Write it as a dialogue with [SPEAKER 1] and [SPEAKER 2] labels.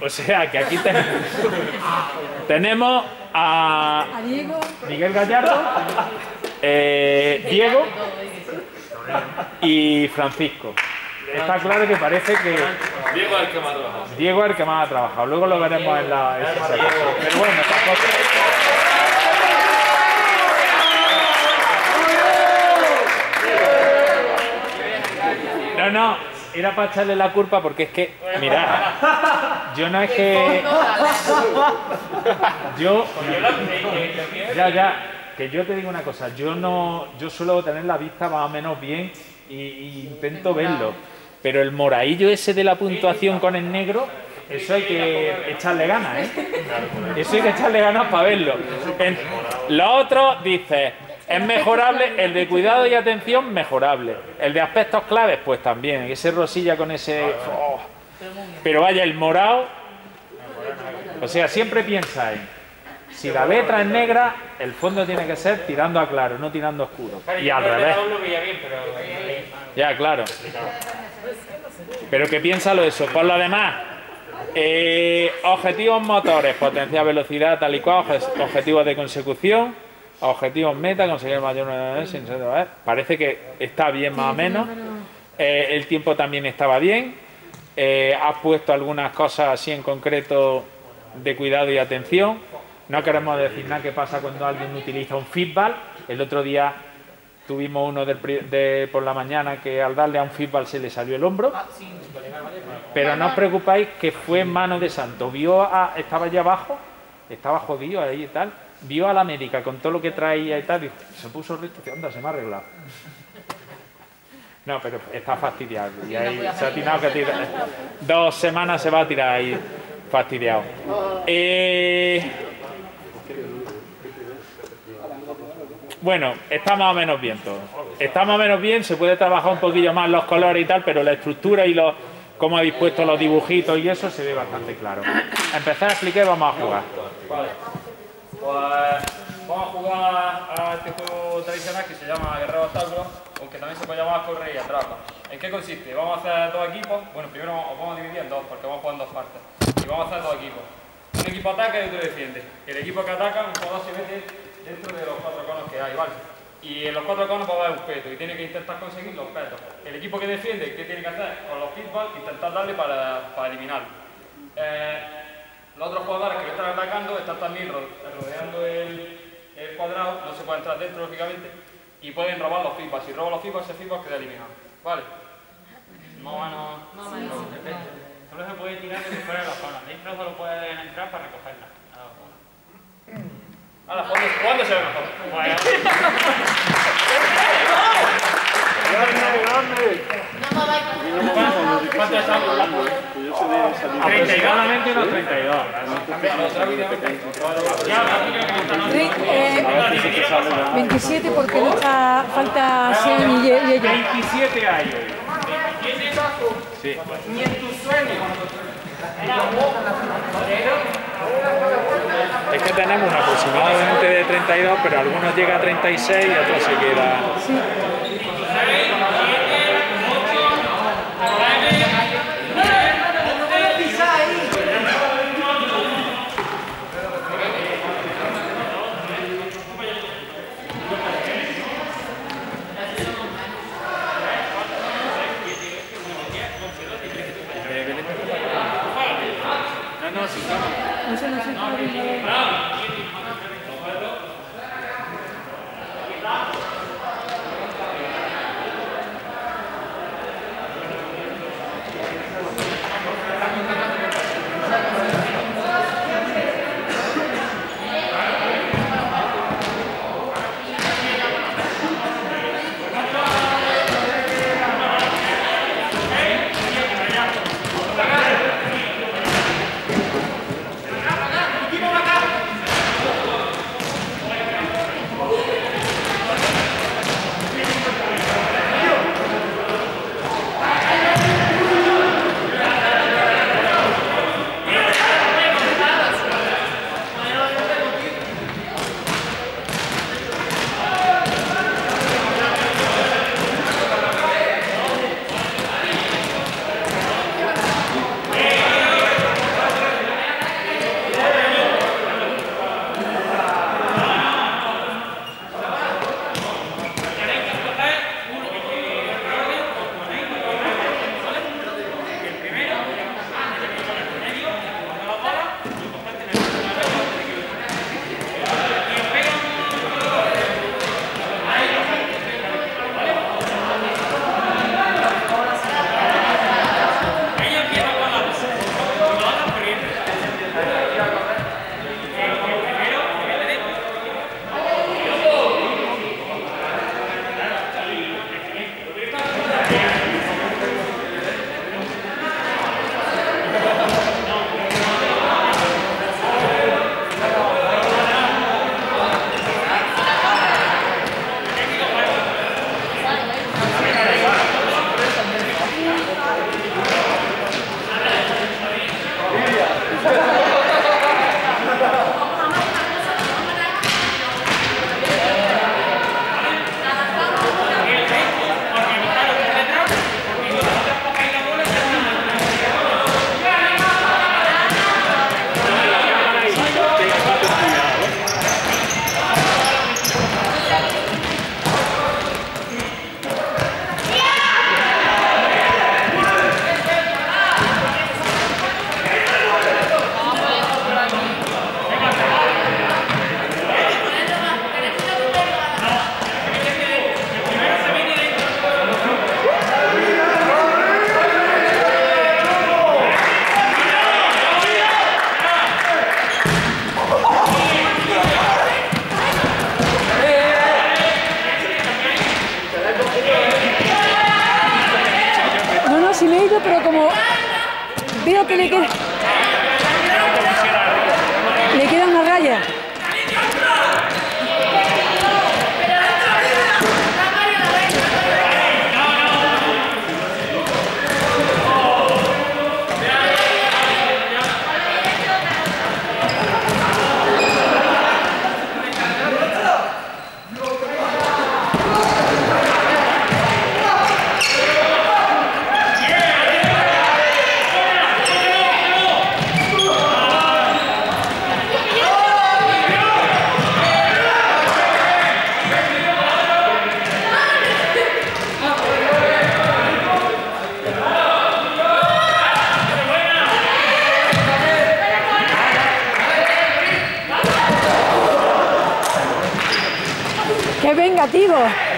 [SPEAKER 1] O sea, que aquí tenemos a
[SPEAKER 2] Diego,
[SPEAKER 1] Miguel Gallardo, Diego y Francisco. Está claro que parece que
[SPEAKER 3] Diego es el que más ha trabajado.
[SPEAKER 1] Diego es el que más ha trabajado. Luego lo veremos en la SSR. Pero bueno, tampoco. No, era para echarle la culpa porque es que, mirad, yo no es que... Yo... Ya, que yo te digo una cosa, yo suelo tener la vista más o menos bien y intento verlo, pero el moradillo ese de la puntuación con el negro, eso hay que echarle ganas, ¿eh? Eso hay que echarle ganas para verlo. Lo otro dice... Es mejorable, el de cuidado y atención, mejorable. El de aspectos claves, pues también. Ese rosilla con ese... Oh. Pero vaya, el morado... O sea, siempre piensa en... Si la letra es negra, el fondo tiene que ser tirando a claro, no tirando a oscuro. Y al revés. Ya, claro. Pero que piénsalo eso. Por lo demás, objetivos motores, potencia, velocidad, tal y cual, objetivos de consecución... Objetivos meta, conseguir el mayor número de sin ser, parece que está bien más o menos. El tiempo también estaba bien. Has puesto algunas cosas así en concreto de cuidado y atención. No queremos decir nada que pasa cuando alguien utiliza un feedback. El otro día tuvimos uno por la mañana que al darle a un feedback se le salió el hombro. Pero no os preocupáis que fue en mano de santo. Estaba allá abajo, estaba jodido ahí y tal. Vio a la médica con todo lo que traía y tal, y se puso recto y dice, anda, se me ha arreglado. No, pero está fastidiado. Y ahí se ha tirado que tira. 2 semanas se va a tirar ahí fastidiado. Bueno, está más o menos bien todo. Está más o menos bien, se puede trabajar un poquillo más los colores y tal, pero la estructura y cómo ha dispuesto los dibujitos y eso se ve bastante claro. Empezar a explicar y vamos a jugar.
[SPEAKER 3] Vale. Pues vamos a jugar a este juego tradicional que se llama Guerrero Obstáculos, aunque también se puede llamar Correr y Atrapa. ¿En qué consiste? Vamos a hacer 2 equipos. Bueno, primero os vamos a dividir en 2 porque vamos a jugar en 2 partes. Y vamos a hacer 2 equipos. Un equipo ataca y otro defiende. El equipo que ataca, un jugador se mete dentro de los 4 conos que hay, ¿vale? Y en los 4 conos va a haber un peto y tiene que intentar conseguir los petos. El equipo que defiende, ¿qué tiene que hacer? Con los feedback, intentar darle para eliminarlo. Los otros jugadores que están atacando están también rodeando el cuadrado, no se puede entrar dentro lógicamente, y pueden robar los feedbacks. Si roban los feedbacks, ese feedback queda eliminado. ¿Vale? Más o menos.
[SPEAKER 4] Solo se puede tirar desde fuera de la zona, dentro solo pueden entrar para recogerla.
[SPEAKER 3] Ahora, ¿cuándo se ve mejor? ¿Cuánto estamos hablando?
[SPEAKER 1] Aproximadamente unos 32.
[SPEAKER 2] 27 porque no falta 100 y ellos.
[SPEAKER 1] 27 años. Sí.
[SPEAKER 3] Ni en tus sueños.
[SPEAKER 1] Es que tenemos aproximadamente de 32, pero algunos llegan a 36 y otros se quedan.
[SPEAKER 2] Sí. No sé. Si me he ido, pero como veo que le queda una raya. ¡Qué vengativo!